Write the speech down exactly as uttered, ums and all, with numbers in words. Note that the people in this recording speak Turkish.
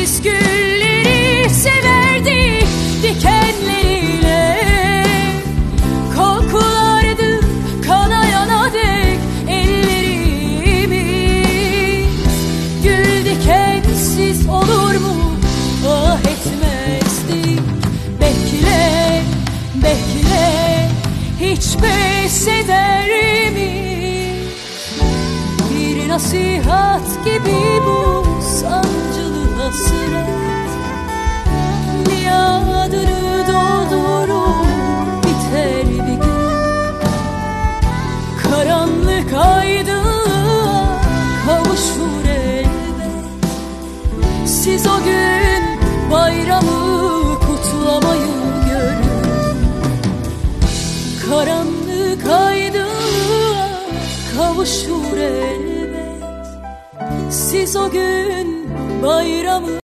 biz gülleri severdik dikenleriyle. Kokulardı kanayana dek ellerimiz. Gül dikensiz olur mu? Ah etmezdik. Bekle, bekle, hiç pes eder mi? Bir nasihat gibi bu sancılı hasret. Niyadını doldurur biter bir gün. Karanlık aydınlığa kavuşur elbet. Siz o gün bayramı kutlamayı görün. Karanlık aydınlığa kavuşur elbet. Siz o gün bayramı